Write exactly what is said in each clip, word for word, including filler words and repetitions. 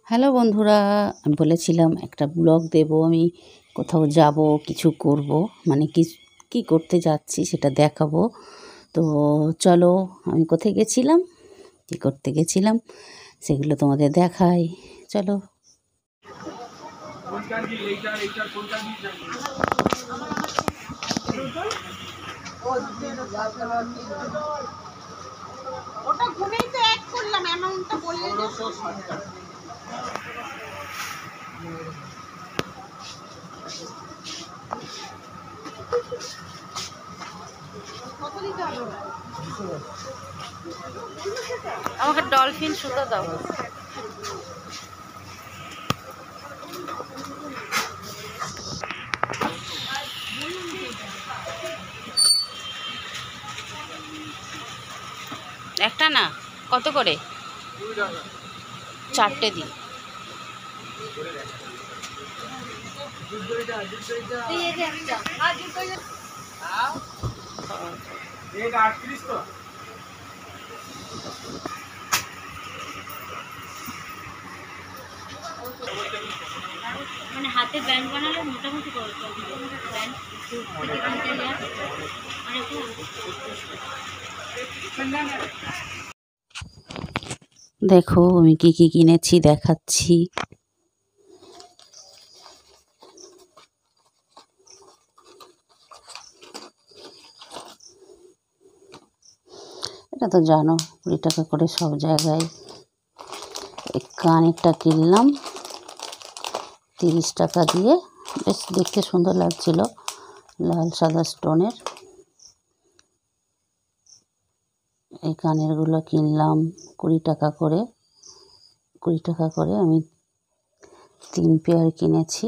Hello বন্ধুরা, আমি বলেছিলাম একটা ব্লগ দেব, আমি কোথাও যাব, কিছু করব, মানে কি কী করতে যাচ্ছি সেটা দেখাবো। তো চলো, আমি কোথায় গেছিলাম, কী করতে গেছিলাম সেগুলো তোমাদের দেখাই। চলো। ওটা ঘুমেই তো এক করলাম, অ্যামাউন্টটা বললে না। কত দিতে হবে? আমাকে ডলফিন সুতো দাও। একটা না, কত করে? চারটে দিন। মানে হাতে ব্যান্ড বানালে মোটামুটি করে ব্যান্ড দেখো আমি কি কি কিনেছি দেখাচ্ছি। এটা তো জানো কুড়ি টাকা করে সব জায়গায়। এই কানেরটা কিনলাম তিরিশ টাকা দিয়ে, বেশ দেখতে সুন্দর লাগছিল, লাল সাদা স্টোনের। এই কানেরগুলো কিনলাম কুড়ি টাকা করে, কুড়ি টাকা করে আমি তিন পেয়ার কিনেছি।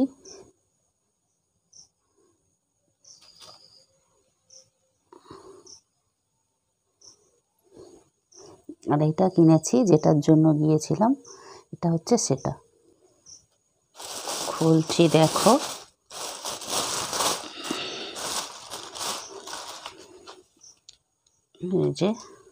আর এটা কিনেছি যেটার জন্য গিয়েছিলাম, এটা হচ্ছে সেটা। খুলছি, দেখো এই যে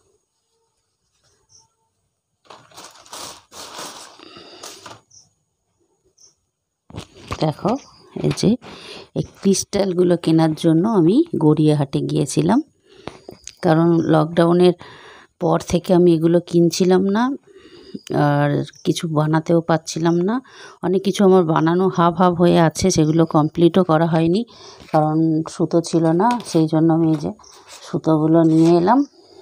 দেখো এই যে এই ক্রিস্টালগুলো কেনার জন্য আমি গড়িয়াহাটে গিয়েছিলাম, কারণ লকডাউনের পর থেকে আমি এগুলো কিনছিলাম না, আর কিছু বানাতেও পারছিলাম না। অনেক কিছু আমার বানানো হাফ হাফ হয়ে আছে, সেগুলো কমপ্লিটও করা হয়নি, কারণ সুতো ছিল না। সেই জন্য আমি এই যে সুতোগুলো নিয়ে এলাম।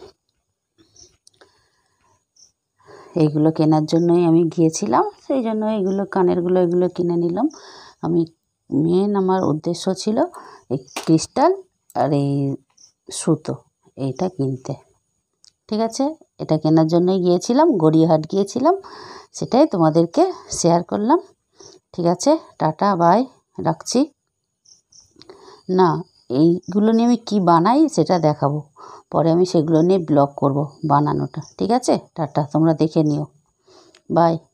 এইগুলো কেনার জন্যই আমি গিয়েছিলাম, সেই জন্য এগুলো কানেরগুলো এগুলো কিনে নিলাম। আমি মেন আমার উদ্দেশ্য ছিল এই ক্রিস্টাল আর এই সুতো, এইটা কিনতে। ঠিক আছে, এটা কেনার জন্যই গিয়েছিলাম, গড়িয়াহাট গিয়েছিলাম, সেটাই তোমাদেরকে শেয়ার করলাম। ঠিক আছে, টাটা, বাই, রাখছি। না, এইগুলো নিয়ে আমি কী বানাই সেটা দেখাবো পরে, আমি সেগুলো নিয়ে ব্লগ করব বানানোটা। ঠিক আছে, টাটা, তোমরা দেখে নিও, বাই।